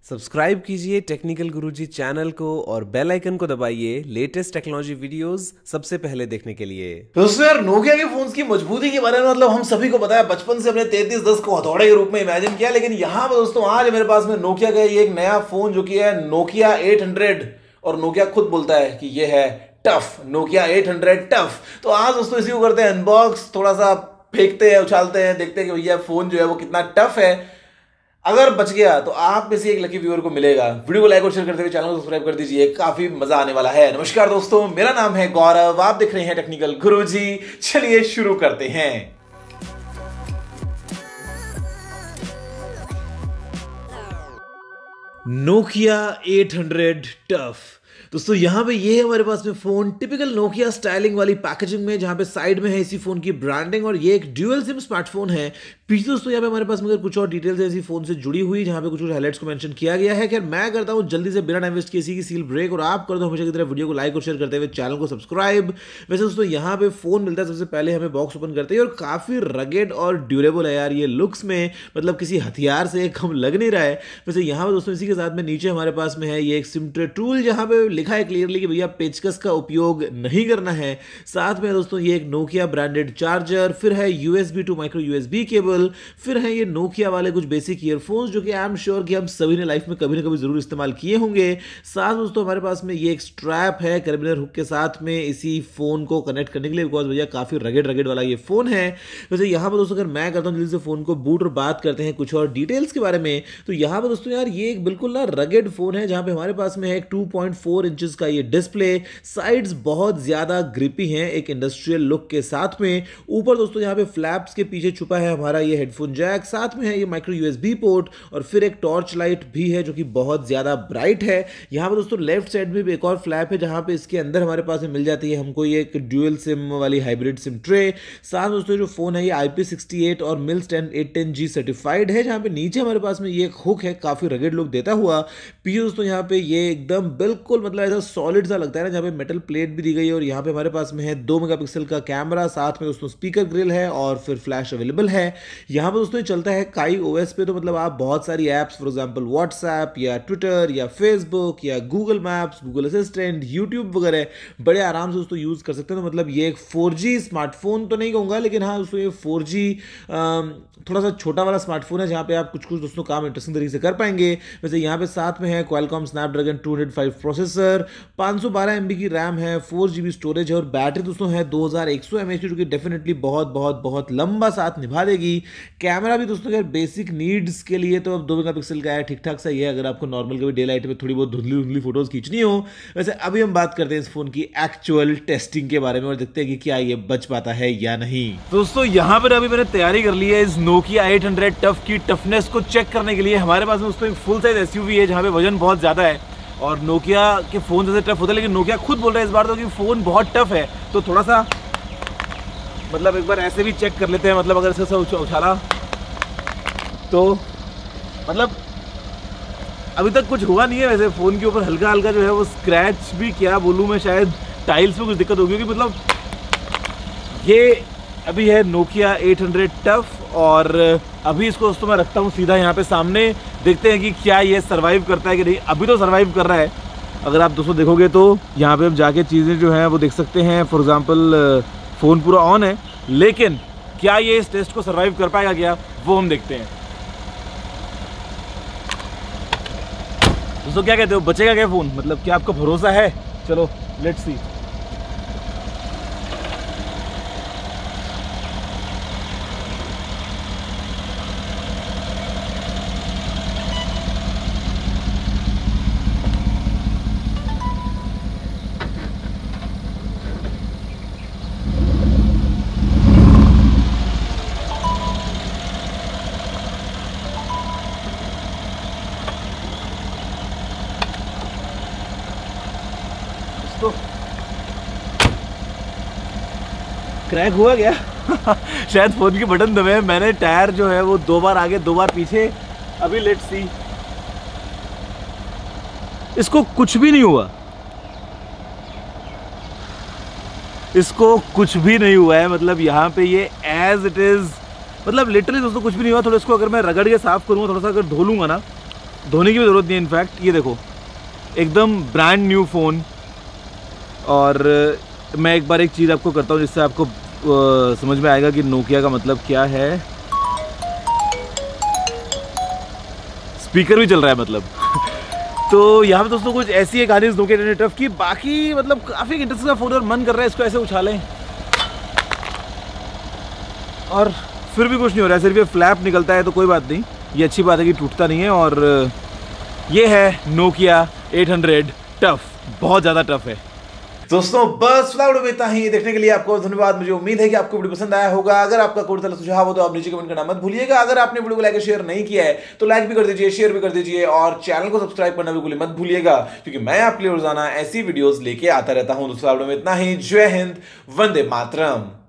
Subscribe कीजिए technical गुरुजी channel को और बेल आइकन को दबाइए लेटेस्ट टेक्नोलॉजी वीडियोस सबसे पहले देखने के लिए। दोस्तों यार, नोकिया के फोन्स की मजबूती के बारे में मतलब हम सभी को पता है, बचपन से हमने 3310 को हथौड़े के रूप में इमेजिन किया। लेकिन यहाँ पर दोस्तों आज मेरे पास में नोकिया का ये एक नया फोन जो कि है नोकिया 800, और नोकिया खुद बोलता है कि ये है टफ, नोकिया 800 टफ। तो आज दोस्तों इसी को करते हैं अनबॉक्स, थोड़ा सा फेंकते हैं, उछालते हैं, देखते हैं कि भैया फोन जो है वो कितना टफ है। अगर बच गया तो आप में से एक लकी व्यूअर को मिलेगा। वीडियो को लाइक और शेयर करते हुए चैनल को सब्सक्राइब कर दीजिए, काफी मजा आने वाला है। नमस्कार दोस्तों, मेरा नाम है गौरव, आप देख रहे हैं टेक्निकल गुरुजी। चलिए शुरू करते हैं। Nokia 800 tough. दोस्तों यहाँ पे ये है हमारे पास में फोन, टिपिकल नोकिया स्टाइलिंग वाली पैकेजिंग में, जहाँ पे साइड में है इसी फोन की ब्रांडिंग, और ये एक ड्यूअल सिम स्मार्टफोन है। पीछे दोस्तों यहाँ पे हमारे पास मगर कुछ और डिटेल्स है इसी फोन से जुड़ी हुई, जहाँ पे कुछ हाइलाइट्स को मेंशन किया गया है। खैर मैं करता हूँ जल्दी से बिना टाइम वेस्ट किए इसी की सील ब्रेक, और आप कर दो हमेशा की तरह वीडियो को लाइक और शेयर करते हुए चैनल को सब्सक्राइब। वैसे दोस्तों यहाँ पे फोन मिलता है सबसे पहले हमें बॉक्स ओपन करते हैं, और काफी रगेड और ड्यूरेबल है यार ये लुक्स में, मतलब किसी हथियार से कम लग नहीं रहा है। वैसे यहाँ पे दोस्तों इसी के साथ में नीचे हमारे पास में है ये एक सिम ट्रे टूल, जहाँ पे लिखा है क्लियरली कि भैया पेचकस का उपयोग नहीं करना है। साथ में दोस्तों ये एक नोकिया ब्रांडेड चार्जर, फिर है USB to micro USB cable, फिर है ये नोकिया वाले कुछ बेसिक ईयरफोन्स जो कि आई एम श्योर कि हम सभी ने लाइफ में कभी ना कभी जरूर इस्तेमाल किए होंगे। साथ दोस्तों हमारे पास में ये एक स्ट्रैप है कैरेबिनर हुक के साथ में इसी फोन को कनेक्ट करने के लिए, बिकॉज भैया काफी रगेड वाला ये फोन है। वैसे यहाँ पर दोस्तों अगर मैं करता हूँ जल्दी से फोन को बूट और बात करते हैं कुछ और डिटेल्स के बारे में, तो यहाँ पर दोस्तों यार ये एक बिल्कुल ना रगेड फोन है, जहाँ पे हमारे पास में है एक 2.4 इंचेस का ये डिस्प्ले, साइड्स बहुत ज्यादा ग्रिपी हैं एक इंडस्ट्रियल लुक के साथ में। ऊपर दोस्तों यहाँ पे फ्लैप्स के पीछे छुपा है हमारा ये हेडफोन जैक, साथ में है ये माइक्रो USB पोर्ट, और फिर एक टॉर्च लाइट भी है जो कि बहुत ज्यादा ब्राइट है। यहाँ पे दोस्तों लेफ्ट साइड में भी एक और फ्लैप है, जहाँ पे इसके अंदर हमारे पास में मिल जाती है हमको ये एक ड्यूअल सिम वाली हाइब्रिड सिम ट्रे। साथ दोस्तों जो फोन है ये IP68 और मिल्स 810G सर्टिफाइड है, जहाँ पे नीचे हमारे पास में ये एक हुक है काफी रगेड लुक देता हुआ। पीछे दोस्तों यहाँ पे ये एकदम बिल्कुल मतलब ऐसा सॉलिड सा लगता है ना, जहाँ पे मेटल प्लेट भी दी गई है, और यहाँ पे हमारे पास में है 2 मेगापिक्सल का कैमरा, साथ में दोस्तों स्पीकर ग्रिल है और फिर फ्लैश अवेलेबल है। यहाँ पे दोस्तों चलता है काई OS पे, तो मतलब आप बहुत सारी एप्स फॉर एग्जांपल व्हाट्सएप या ट्विटर या फेसबुक या Google Maps, Google Assistant, YouTube वगैरह बड़े आराम से दोस्तों यूज कर सकते हैं। तो मतलब ये एक 4G स्मार्टफोन तो नहीं कहूँगा, लेकिन हाँ दोस्तों ये 4G थोड़ा सा छोटा वाला स्मार्टफोन है, जहाँ पे आप कुछ दोस्तों काम इंटरेस्टिंग तरीके से कर पाएंगे। वैसे यहाँ पे साथ में है क्वालकॉम स्नैपड्रैगन 205 प्रोसेसर, 512 MB की रैम है, 4 GB स्टोरेज है, और बैटरी दोस्तों है 2100 mAh की, जो कि डेफिनेटली बहुत लंबा साथ निभा देगी। कैमरा भी दोस्तों यार बेसिक नीड्स के लिए तो अब 2 मेगापिक्सल का है, ठीक ठाक सा ही है, अगर आपको नॉर्मल कभी डे लाइट में थोड़ी बहुत धुंधली फोटोज खींचनी हो। वैसे अभी हम बात करते हैं इस फोन की एक्चुअल टेस्टिंग के बारे में, और देखते हैं कि क्या ये बच पाता है या नहीं। दोस्तों यहाँ पर अभी मैंने तैयारी कर ली है इस नोकिया 800 टफ की टफनेस को चेक करने के लिए। हमारे पास में दोस्तों एक फुल साइज SUV है, जहाँ पे वजन बहुत ज्यादा है, और नोकिया के फोन जैसे टफ होता है, लेकिन नोकिया खुद बोल रहा है इस बार तो कि फोन बहुत टफ है। तो थोड़ा सा मतलब एक बार ऐसे भी चेक कर लेते हैं, मतलब अगर ऐसे उछाला तो मतलब अभी तक कुछ हुआ नहीं है। वैसे फोन के ऊपर हल्का जो है वो स्क्रैच भी क्या बोलूँ मैं, शायद टाइल्स में कुछ दिक्कत होगी, क्योंकि मतलब ये अभी है नोकिया 800 टफ, और अभी इसको दोस्तों मैं रखता हूँ सीधा यहाँ पे सामने, देखते हैं कि क्या ये सर्वाइव करता है कि नहीं। अभी तो सर्वाइव कर रहा है, अगर आप दोस्तों देखोगे तो यहाँ पे हम जाके चीज़ें जो हैं वो देख सकते हैं। फॉर एग्जांपल फ़ोन पूरा ऑन है, लेकिन क्या ये इस टेस्ट को सर्वाइव कर पाएगा क्या, वो हम देखते हैं। दोस्तों क्या कहते हो, बचेगा क्या फ़ोन, मतलब क्या आपको भरोसा है? चलो लेट्स सी। तो क्रैक हुआ क्या? शायद फोन के बटन दबे, मैंने टायर जो है वो 2 बार आगे 2 बार पीछे। अभी लेट्स सी। इसको कुछ भी नहीं हुआ, इसको कुछ भी नहीं हुआ है, मतलब यहाँ पे ये एज इट इज, मतलब लिटरली दोस्तों कुछ भी नहीं हुआ। थोड़ा इसको अगर मैं रगड़ के साफ करूँगा, थोड़ा सा अगर धो लूँगा ना, धोने की भी ज़रूरत नहीं है। इनफैक्ट ये देखो, एकदम ब्रांड न्यू फ़ोन। और मैं एक बार एक चीज़ आपको करता हूँ जिससे आपको समझ में आएगा कि नोकिया का मतलब क्या है। स्पीकर भी चल रहा है मतलब। तो यहाँ पे दोस्तों कुछ ऐसी एक कहानी इस नोकिया 10 टफ की। बाकी मतलब काफ़ी इंटरेस्टिंग फ़ोन और मन कर रहा है इसको ऐसे उछालें, और फिर भी कुछ नहीं हो रहा है, सिर्फ ये फ्लैप निकलता है। तो कोई बात नहीं, ये अच्छी बात है कि टूटता नहीं है। और ये है नोकिया 800 टफ, बहुत ज़्यादा टफ है। दोस्तों बस फिलहाल वीडियो में इतना ही। देखने के लिए आपको धन्यवाद। मुझे उम्मीद है कि आपको वीडियो पसंद आया होगा। अगर आपका कोई तरह सुझाव हो तो आप नीचे कमेंट करना मत भूलिएगा। अगर आपने वीडियो को लाइक शेयर नहीं किया है तो लाइक भी कर दीजिए, शेयर भी कर दीजिए, और चैनल को सब्सक्राइब करना बिल्कुल मत भूलिएगा, क्योंकि मैं आपके लिए रोजाना ऐसी वीडियोस लेके आता रहता हूं। दूसरा वीडियो में इतना ही। जय हिंद, वंदे मातरम।